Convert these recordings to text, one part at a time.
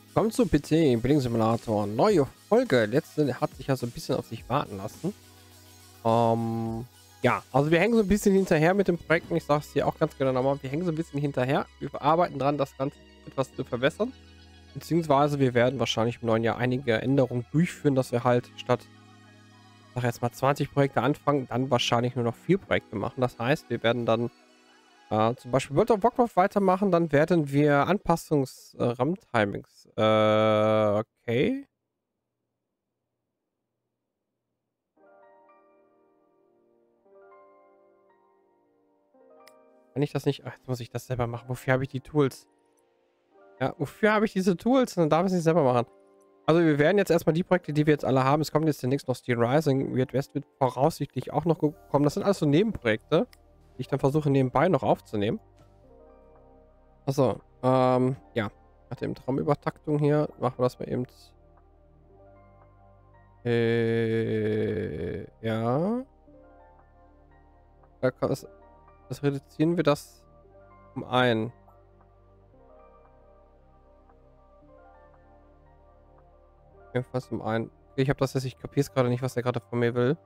Kommt zu PC Building Simulator. Neue Folge. Letzte hat sich ja so ein bisschen auf sich warten lassen. Ja, also wir hängen so ein bisschen hinterher mit dem Projekt. Ich sage es hier auch ganz genau nochmal. Wir hängen so ein bisschen hinterher. Wir arbeiten dran, das Ganze etwas zu verbessern. Beziehungsweise wir werden wahrscheinlich im neuen Jahr einige Änderungen durchführen, dass wir halt statt, ich sag jetzt mal 20 Projekte anfangen, dann wahrscheinlich nur noch 4 Projekte machen. Das heißt, wir werden dann zum Beispiel World of Warcraft weitermachen, dann werden wir RAM-Timings. Okay. Kann ich das nicht? Ach, jetzt muss ich das selber machen. Wofür habe ich die Tools? Ja, wofür habe ich diese Tools? Dann darf ich es nicht selber machen. Also wir werden jetzt erstmal die Projekte, die wir jetzt alle haben. Es kommt jetzt demnächst noch Steel Rising. Weird West wird voraussichtlich auch noch kommen. Das sind alles so Nebenprojekte, die ich dann versuche nebenbei noch aufzunehmen. Achso, ja. Nach dem Traumübertaktung hier machen wir das mal eben. Ja. Das reduzieren wir das um 1. Jedenfalls um 1. Okay, ich habe das jetzt, ich kapiere es gerade nicht, was er gerade von mir will.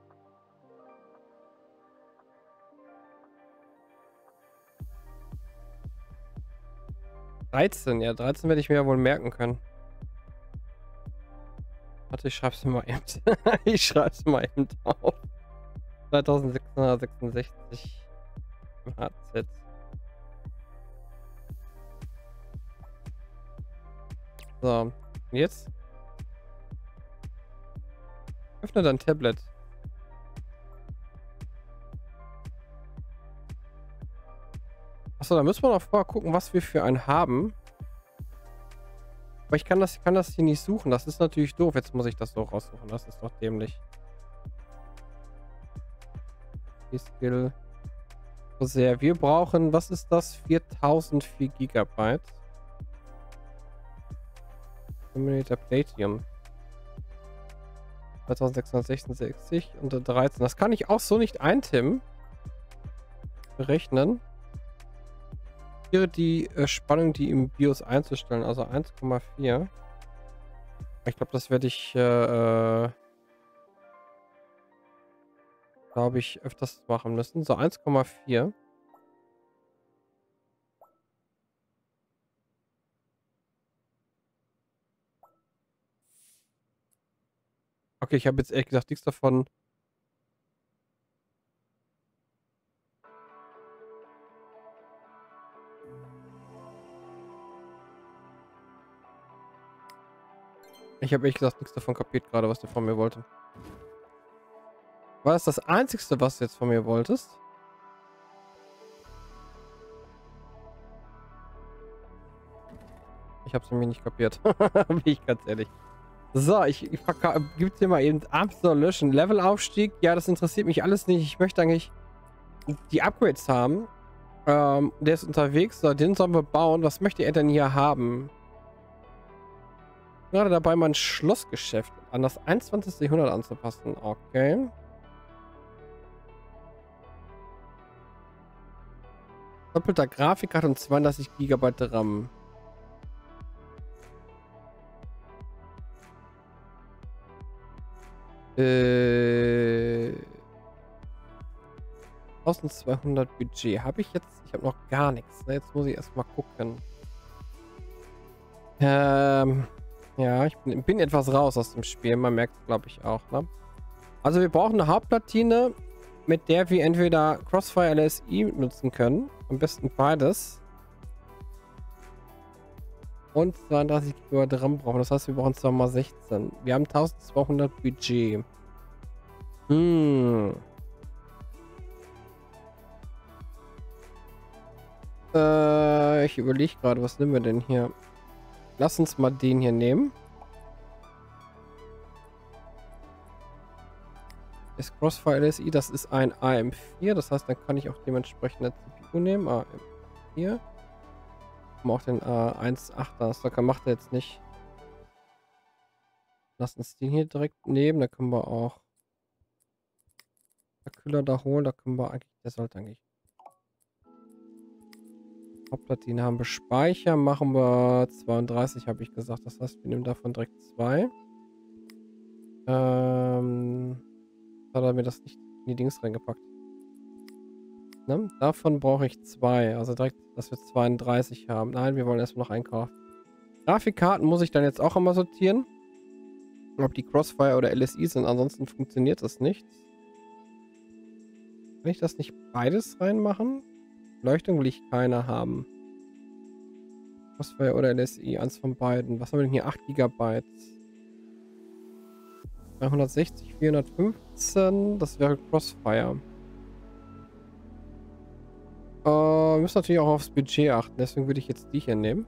Ja, 13 werde ich mir ja wohl merken können. Warte, ich schreibe es mal eben. Ich schreibe es mal eben auf. 2666 HZ. So, und jetzt? Öffne dein Tablet. Achso, da müssen wir noch vorher gucken, was wir für einen haben. Aber ich kann das hier nicht suchen. Das ist natürlich doof. Jetzt muss ich das so raussuchen. Das ist doch dämlich. Die Skill. So sehr. Wir brauchen, was ist das? 4004 Gigabyte. Terminator Platinum. 2666 und 13. Das kann ich auch so nicht eintippen. Berechnen. Hier die Spannung, die im BIOS einzustellen. Also 1,4. Ich glaube, das werde ich, glaube ich, öfters machen müssen. So 1,4. Okay, ich habe jetzt ehrlich gesagt nichts davon. Ich habe ehrlich gesagt nichts davon kapiert gerade, was du von mir wollte. War das Einzigste, was du jetzt von mir wolltest? Ich habe es nämlich nicht kapiert. Bin ich ganz ehrlich. So, ich gebe dir mal eben Absolution. Levelaufstieg. Ja, das interessiert mich alles nicht. Ich möchte eigentlich die Upgrades haben. Der ist unterwegs. So, den sollen wir bauen. Was möchte er denn hier haben? Gerade dabei, mein Schlossgeschäft an das 21. Jahrhundert anzupassen. Okay. Doppelter Grafikkarte und 32 GB RAM. Äh... 1200 Budget. Habe ich jetzt? Ich habe noch gar nichts. Ne? Jetzt muss ich erstmal gucken. Ja, ich bin etwas raus aus dem Spiel. Man merkt es, glaube ich, auch. Ne? Also wir brauchen eine Hauptplatine, mit der wir entweder Crossfire LSI nutzen können. Am besten beides. Und 32 GB RAM brauchen. Das heißt, wir brauchen 2 mal 16. Wir haben 1200 Budget. Ich überlege gerade, was nehmen wir denn hier? Lass uns mal den hier nehmen. Ist Crossfire LSI, das ist ein AM4, das heißt, dann kann ich auch dementsprechend eine CPU nehmen. AM4. Auch den A18er, das macht er jetzt nicht. Lass uns den hier direkt nehmen, da können wir auch der Kühler da holen, da können wir eigentlich, der sollte eigentlich. Hauptplatine haben wir. Speicher machen wir 32, habe ich gesagt. Das heißt, wir nehmen davon direkt 2. Hat er mir das nicht in die Dings reingepackt. Ne? Davon brauche ich 2. Also direkt, dass wir 32 haben. Nein, wir wollen erstmal noch einkaufen. Grafikkarten muss ich dann jetzt auch einmal sortieren. Ob die Crossfire oder LSI sind. Ansonsten funktioniert das nicht. Kann ich das nicht beides reinmachen? Leuchtung will ich keine haben. Crossfire oder LSI, eins von beiden. Was haben wir denn hier? 8 GB. 360, 415. Das wäre Crossfire. Wir müssen natürlich auch aufs Budget achten. Deswegen würde ich jetzt die hier nehmen.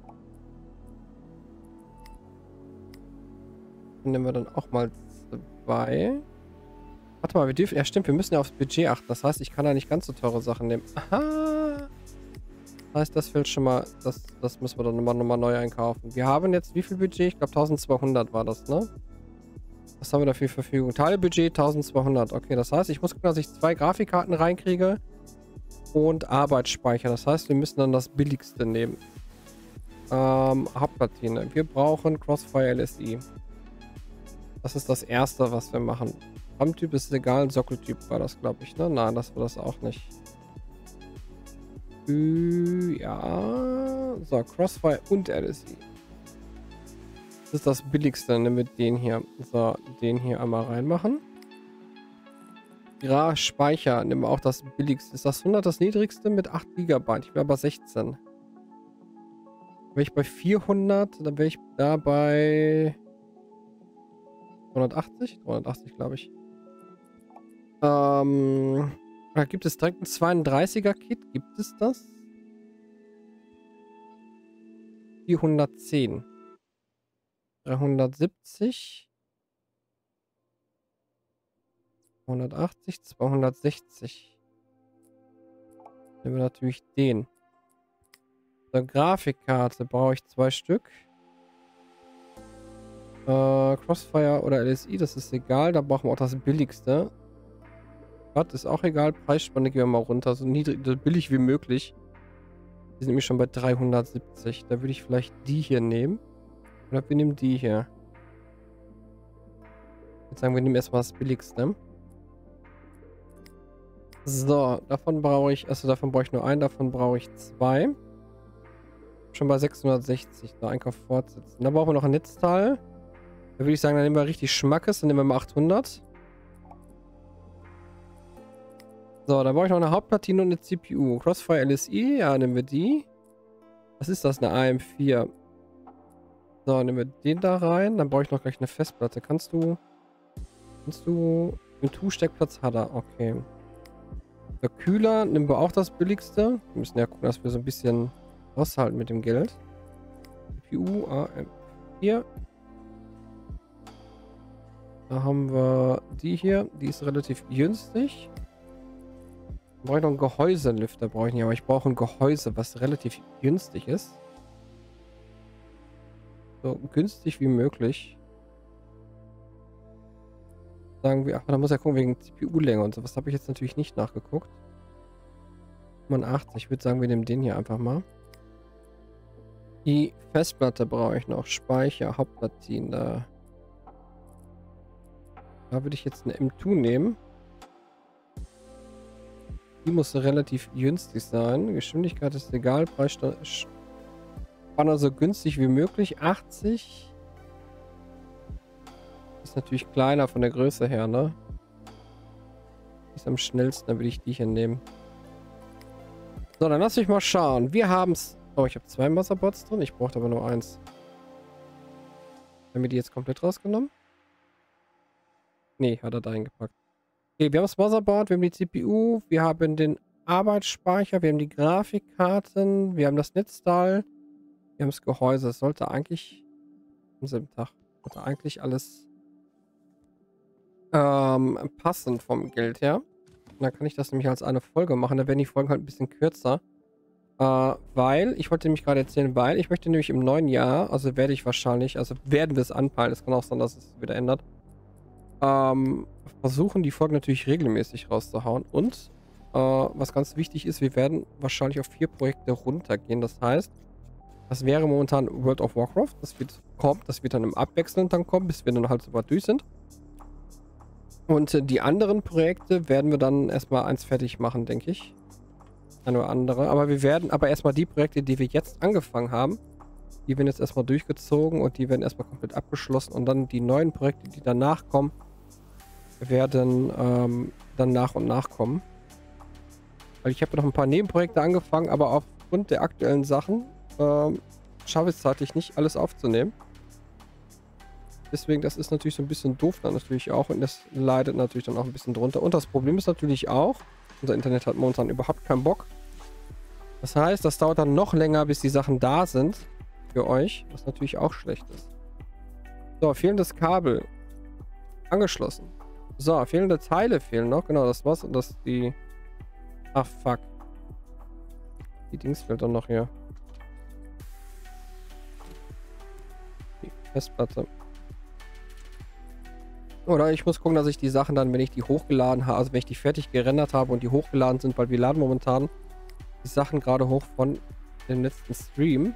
Dann nehmen wir dann auch mal 2. Warte mal, wir dürfen... Ja, stimmt, wir müssen ja aufs Budget achten. Das heißt, ich kann da nicht ganz so teure Sachen nehmen. Aha! Das heißt, das fällt schon mal... Das müssen wir dann nochmal neu einkaufen. Wir haben jetzt wie viel Budget? Ich glaube 1200 war das, ne? Was haben wir da für Verfügung? Teilbudget 1200. Okay, das heißt, ich muss gucken, dass ich 2 Grafikkarten reinkriege und Arbeitsspeicher. Das heißt, wir müssen dann das billigste nehmen. Hauptplatine. Wir brauchen Crossfire LSI. Das ist das erste, was wir machen. RAM-Typ ist egal, Sockeltyp war das, glaube ich, ne? Nein, das war das auch nicht. Ja. So, Crossfire und LSI. Das ist das billigste, dann nehmen wir den hier. So, den hier einmal reinmachen. Speicher nehmen wir auch das billigste. Ist das 100 das niedrigste mit 8 GB? Ich wäre aber 16. Wäre ich bei 400, dann wäre ich da bei 280? 380, glaube ich. Da gibt es direkt ein 32er-Kit. Gibt es das? 410. 370. 180, 260. Nehmen wir natürlich den. Der Grafikkarte brauche ich 2 Stück. Crossfire oder LSI, das ist egal. Da brauchen wir auch das billigste. Was ist auch egal. Preisspanne gehen wir mal runter. So niedrig, so billig wie möglich. Die sind nämlich schon bei 370. Da würde ich vielleicht die hier nehmen. Oder wir nehmen die hier. Ich würde sagen, wir nehmen erstmal das billigste. So, davon brauche ich, also davon brauche ich nur einen, davon brauche ich 2. Schon bei 660, da Einkauf fortsetzen. Da brauchen wir noch ein Netzteil. Da würde ich sagen, dann nehmen wir richtig Schmackes, dann nehmen wir mal 800. So, da brauche ich noch eine Hauptplatine und eine CPU. Crossfire LSI, ja, nehmen wir die. Was ist das, eine AM4? So, nehmen wir den da rein. Dann brauche ich noch gleich eine Festplatte. Kannst du... Einen Tu-Steckplatz hat er, okay. Der Kühler nehmen wir auch das billigste. Wir müssen ja gucken, dass wir so ein bisschen aushalten mit dem Geld. CPU AM4. Da haben wir die hier. Die ist relativ günstig. Brauche ich noch einen Gehäuselüfter, brauche ich nicht, aber ich brauche ein Gehäuse, was relativ günstig ist. So günstig wie möglich. Sagen wir, ach, da muss ja gucken wegen CPU-Länge und so. Was habe ich jetzt natürlich nicht nachgeguckt. 85, ich würde sagen, wir nehmen den hier einfach mal. Die Festplatte brauche ich noch. Speicher, Hauptplatine. Da würde ich jetzt eine M2 nehmen. Die muss relativ günstig sein. Geschwindigkeit ist egal. Preisspanne so günstig wie möglich. 80. Ist natürlich kleiner von der Größe her, ne? Ist am schnellsten, dann würde ich die hier nehmen. So, dann lass mich mal schauen. Wir haben es. Oh, ich habe 2 Motherboards drin. Ich brauchte aber nur 1. Haben wir die jetzt komplett rausgenommen? Nee, hat er da eingepackt. Okay, wir haben das Motherboard, wir haben die CPU, wir haben den Arbeitsspeicher, wir haben die Grafikkarten, wir haben das Netzteil, wir haben das Gehäuse. Es sollte eigentlich am selben Tag, sollte eigentlich alles passen vom Geld her. Und dann kann ich das nämlich als eine Folge machen. Da werden die Folgen halt ein bisschen kürzer. Weil, ich wollte nämlich gerade erzählen, weil ich möchte nämlich im neuen Jahr, also werde ich wahrscheinlich, also werden wir es anpeilen, es kann auch sein, dass es wieder ändert, versuchen die Folgen natürlich regelmäßig rauszuhauen und was ganz wichtig ist, wir werden wahrscheinlich auf 4 Projekte runtergehen. Das heißt, das wäre momentan World of Warcraft. Das wird dann im Abwechselnd dann kommen, bis wir dann halt so weit durch sind. Und die anderen Projekte werden wir dann erstmal eins fertig machen, denke ich. Ein oder andere. Aber wir werden erstmal die Projekte, die wir jetzt angefangen haben, die werden jetzt erstmal durchgezogen und die werden erstmal komplett abgeschlossen. Und dann die neuen Projekte, die danach kommen, werden dann nach und nach kommen. Weil ich habe ja noch ein paar Nebenprojekte angefangen, aber aufgrund der aktuellen Sachen schaffe ich es zeitlich nicht, alles aufzunehmen. Deswegen, das ist natürlich so ein bisschen doof dann natürlich auch und das leidet natürlich dann auch ein bisschen drunter. Und das Problem ist natürlich auch, unser Internet hat momentan überhaupt keinen Bock. Das heißt, das dauert dann noch länger, bis die Sachen da sind für euch, was natürlich auch schlecht ist. So, fehlendes Kabel. Angeschlossen. So, fehlende Teile fehlen noch. Genau, das war's. Und das die... Ach, fuck. Die Dings fehlt dann noch hier. Die Festplatte. Oder ich muss gucken, dass ich die Sachen dann, wenn ich die hochgeladen habe, also wenn ich die fertig gerendert habe und die hochgeladen sind, weil wir laden momentan die Sachen gerade hoch von dem letzten Stream.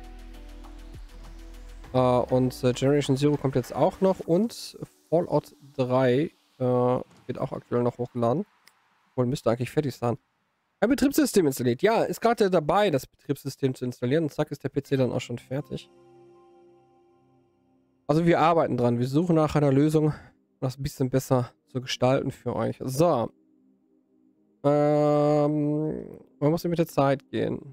Und Generation Zero kommt jetzt auch noch und Fallout 3 wird auch aktuell noch hochgeladen. Wohl müsste eigentlich fertig sein. Ein Betriebssystem installiert. Ja, ist gerade dabei, das Betriebssystem zu installieren. Und zack, ist der PC dann auch schon fertig. Also wir arbeiten dran. Wir suchen nach einer Lösung, das ein bisschen besser zu gestalten für euch. So. Man muss mit der Zeit gehen.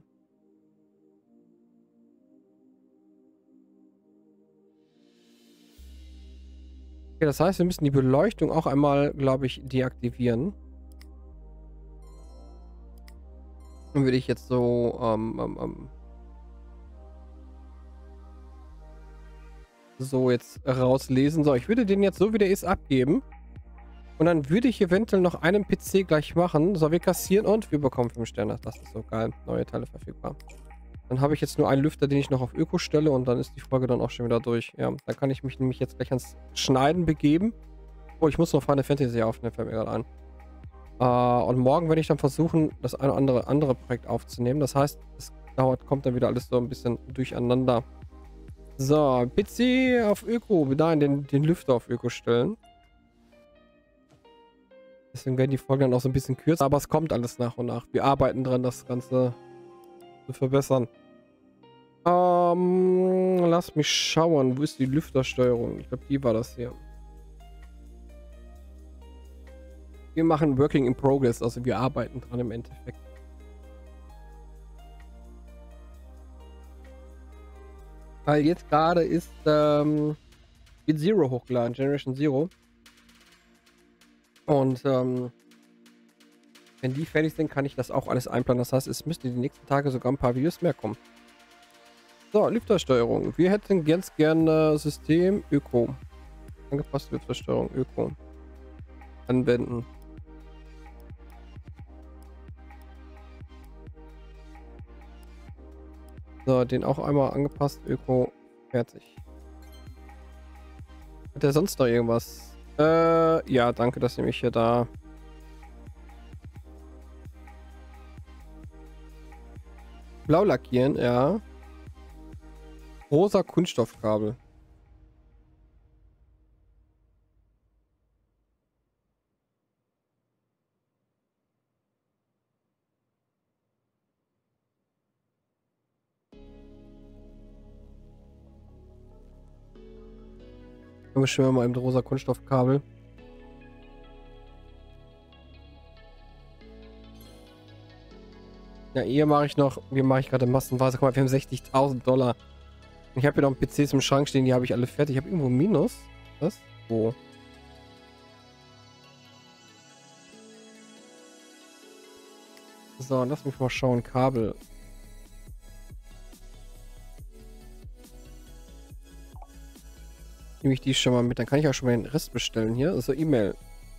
Okay, das heißt, wir müssen die Beleuchtung auch einmal, glaube ich, deaktivieren. Dann würde ich jetzt so so jetzt rauslesen. So, ich würde den jetzt so wie der ist abgeben. Und dann würde ich eventuell noch einen PC gleich machen. So, wir kassieren und wir bekommen 5 Sterne. Das ist so geil. Neue Teile verfügbar. Dann habe ich jetzt nur einen Lüfter, den ich noch auf Öko stelle und dann ist die Folge dann auch schon wieder durch. Ja, dann kann ich mich nämlich jetzt gleich ans Schneiden begeben. Oh, ich muss noch Final Fantasy aufnehmen, fällt mir gerade ein. Und morgen werde ich dann versuchen, das eine oder andere Projekt aufzunehmen. Das heißt, es kommt dann wieder alles so ein bisschen durcheinander. So, PC auf Öko. Nein, den Lüfter auf Öko stellen. Deswegen werden die Folgen dann auch so ein bisschen kürzer. Aber es kommt alles nach und nach. Wir arbeiten dran, das Ganze zu verbessern. Lass mich schauen. Wo ist die Lüftersteuerung? Ich glaube, die war das hier. Wir machen Working in Progress. Also wir arbeiten dran im Endeffekt. Weil jetzt gerade ist Beat Zero hochgeladen. Generation Zero. Und wenn die fertig sind, kann ich das auch alles einplanen. Das heißt, es müsste die nächsten Tage sogar ein paar Videos mehr kommen. So, Lüftersteuerung. Wir hätten ganz gerne System Öko. Angepasste Lüftersteuerung Öko. Anwenden. So, den auch einmal angepasst. Öko. Fertig. Hat der sonst noch irgendwas? Ja, danke, dass ihr mich hier da... Blau lackieren, ja. Rosa Kunststoffkabel. Wir schwimmen mal im rosa Kunststoffkabel. Ja, hier mache ich noch, hier mache ich gerade massenweise. Guck mal, wir haben 60.000 $. Ich habe hier noch PCs im Schrank stehen, die habe ich alle fertig. Ich habe irgendwo Minus. Was? Wo? So, lass mich mal schauen. Kabel. Nehme ich die schon mal mit. Dann kann ich auch schon mal den Rest bestellen hier. Also E-Mail.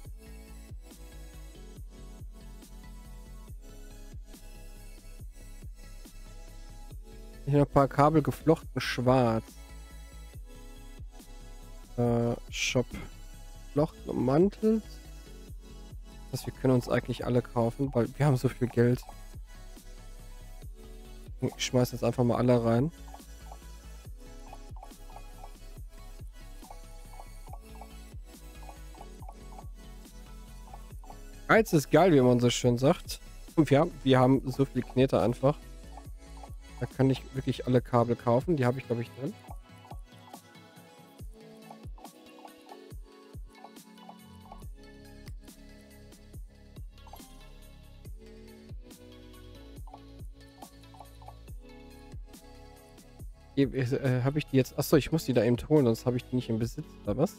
Hier noch ein paar Kabel geflochten schwarz. Shop. Flochten ummantelt. dass wir können uns eigentlich alle kaufen, weil wir haben so viel Geld. Ich schmeiß jetzt einfach mal alle rein. Geiz ist geil, wie man so schön sagt. Und wir haben so viel Knete einfach. Da kann ich wirklich alle Kabel kaufen. Die habe ich, glaube ich, drin. Habe ich die jetzt... Achso, ich muss die da eben holen, sonst habe ich die nicht im Besitz, oder was?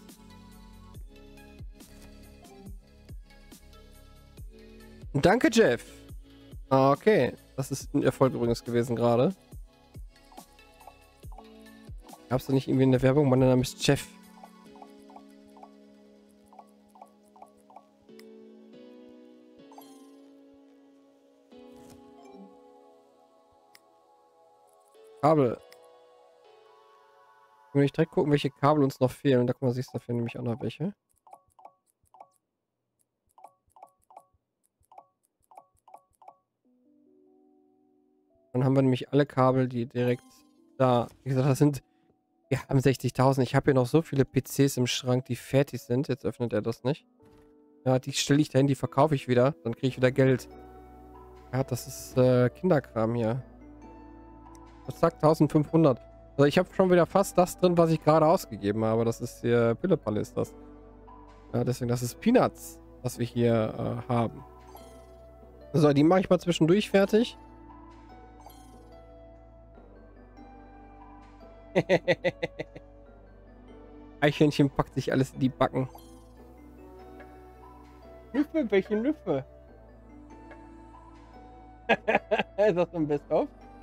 Danke, Jeff. Okay, das ist ein Erfolg übrigens gewesen gerade. Gab es da nicht irgendwie eine Werbung? Mein Name ist Jeff. Kabel. Wenn ich direkt gucken, welche Kabel uns noch fehlen. Da guck mal, siehst du dafür nämlich auch noch welche. Dann haben wir nämlich alle Kabel, die direkt da. Wie gesagt, das sind. Wir haben 60.000. Ich habe hier noch so viele PCs im Schrank, die fertig sind. Jetzt öffnet er das nicht. Ja, die stelle ich dahin, die verkaufe ich wieder. Dann kriege ich wieder Geld. Ja, das ist Kinderkram hier. Zack, 1500. Also ich habe schon wieder fast das drin, was ich gerade ausgegeben habe. Das ist hier Pillepalle ist das. Ja, deswegen, das ist Peanuts, was wir hier haben. So, die mache ich mal zwischendurch fertig. Eichhörnchen packt sich alles in die Backen. Nüffe, welche Nüffe? Ist das so ein Best-of?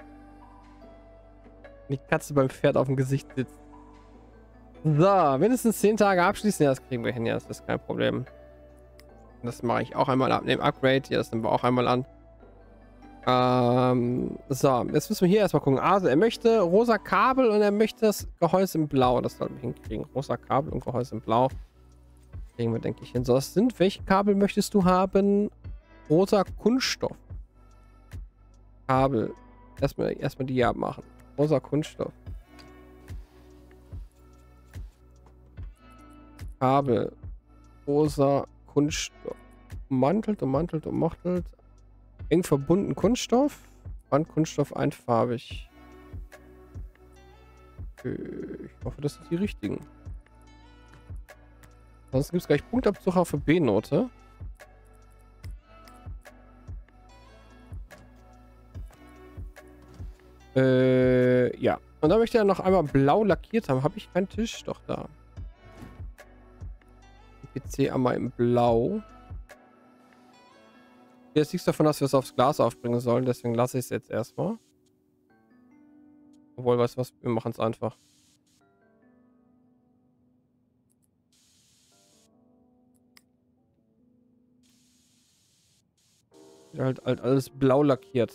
Die Katze beim Pferd auf dem Gesicht sitzt. So, mindestens 10 Tage abschließen. Ja, das kriegen wir hin. Ja, das ist kein Problem. Das mache ich auch einmal ab. Neben Upgrade. Ja, das nehmen wir auch einmal an. So, jetzt müssen wir hier erstmal gucken. Also, er möchte rosa Kabel und er möchte das Gehäuse in Blau. Das sollten wir hinkriegen. Rosa Kabel und Gehäuse in Blau. Kriegen wir, denke ich, hin. So, das sind. Welche Kabel möchtest du haben? Rosa Kunststoff. Kabel. Erstmal die hier abmachen. Rosa Kunststoff. Kabel. Rosa Kunststoff. Ummantelt. Eng verbunden Kunststoff. Bandkunststoff einfarbig. Ich hoffe, das sind die richtigen. Sonst gibt es gleich Punktabzug auf für B-Note. Ja. Und dann möchte er noch einmal blau lackiert haben. Habe ich keinen Tisch? Doch, da. PC einmal in blau. Jetzt liegt davon, dass wir es aufs Glas aufbringen sollen. Deswegen lasse ich es jetzt erstmal. Obwohl, weißt du was? Wir machen es einfach. Halt alles blau lackiert.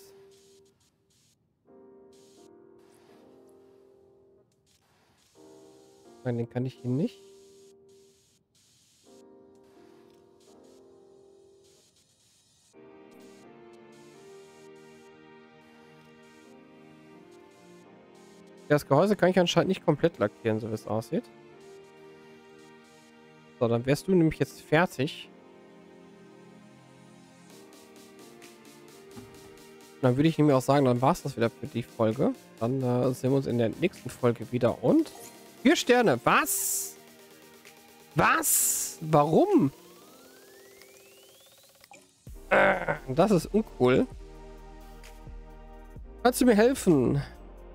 Nein, den kann ich hier nicht. Das Gehäuse kann ich anscheinend nicht komplett lackieren, so wie es aussieht. So, dann wärst du nämlich jetzt fertig. Dann würde ich nämlich auch sagen, dann war es das wieder für die Folge. Dann sehen wir uns in der nächsten Folge wieder. Und 4 Sterne. Was? Was? Warum? Das ist uncool. Kannst du mir helfen?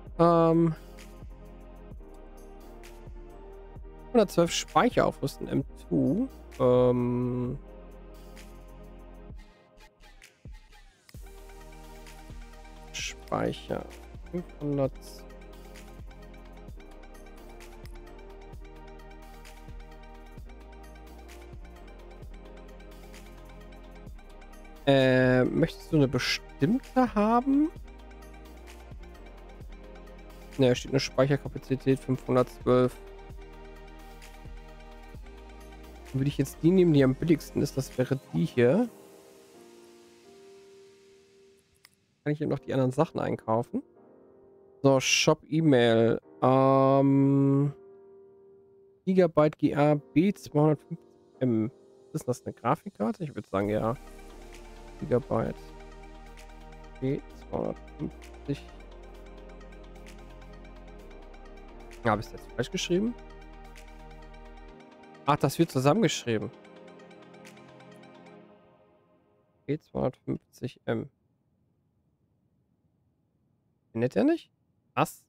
112 Speicher aufrüsten. M2. Speicher. 500. Möchtest du eine bestimmte haben? Ne, da steht eine Speicherkapazität 512. Dann würde ich jetzt die nehmen, die am billigsten ist. Das wäre die hier. kann ich eben noch die anderen Sachen einkaufen. So, Shop E-Mail. Gigabyte GA B250M. Ist das eine Grafikkarte? Ich würde sagen, ja. Gigabyte B250. Habe ich es jetzt falsch geschrieben? Ach, das wird zusammengeschrieben. B250M. Findet er nicht? Was?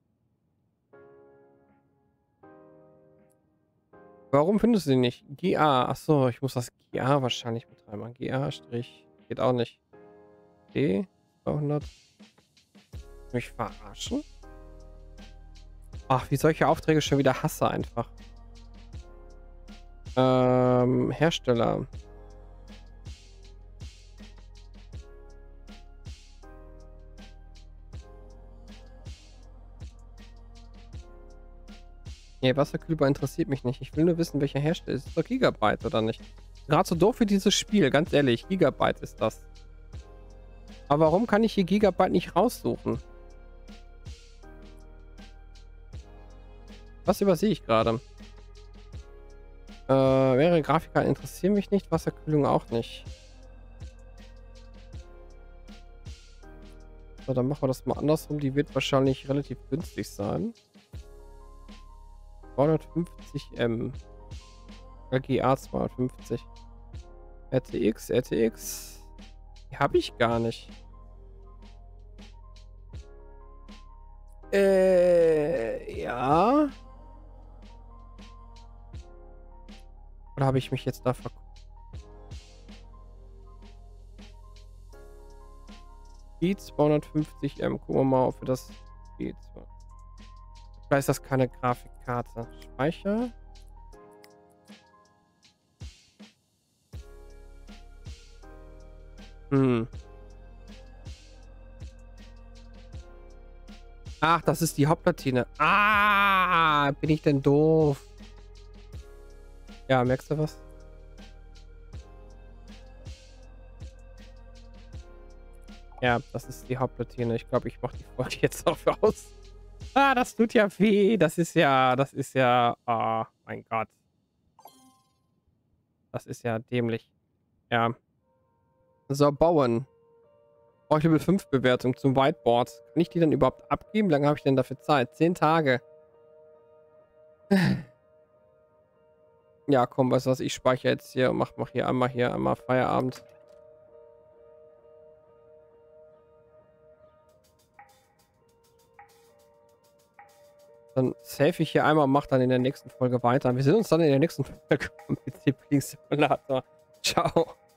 Warum findest du den nicht? GA. Achso, ich muss das GA wahrscheinlich mit reinmachen. GA Strich. Geht auch nicht. D 200. Mich verarschen? Ach, wie solche Aufträge schon wieder hasse einfach. Hersteller. Nee, Wasserkühlbar interessiert mich nicht. Ich will nur wissen, welcher Hersteller ist. Ist doch Gigabyte, oder nicht? Gerade so doof für dieses Spiel, ganz ehrlich. Gigabyte ist das. Aber warum kann ich hier Gigabyte nicht raussuchen? Was übersehe ich gerade? Mehrere Grafikkarten interessieren mich nicht, Wasserkühlung auch nicht. So, dann machen wir das mal andersrum. Die wird wahrscheinlich relativ günstig sein. 250M. LGA 250. RTX. Die habe ich gar nicht. Ja. Oder habe ich mich jetzt da verguckt? B250M. Gucken wir mal, ob wir das geht. Vielleicht ist das keine Grafikkarte. Speicher. Ach, das ist die Hauptplatine. Ah, bin ich denn doof? Ja, merkst du was? Ja, das ist die Hauptplatine. Ich glaube, ich mache die Folge jetzt auch aus. Ah, das tut ja weh. Das ist ja, oh mein Gott. Das ist ja dämlich. Ja. So, bauen. Brauche ich Level 5 Bewertung zum Whiteboard. Kann ich die dann überhaupt abgeben? Wie lange habe ich denn dafür Zeit? 10 Tage. Ja, komm, weißt du was? Ich speichere jetzt hier und mach hier einmal Feierabend. Dann save ich hier einmal und mache dann in der nächsten Folge weiter. Wir sehen uns dann in der nächsten Folge vom PC Simulator. Ciao.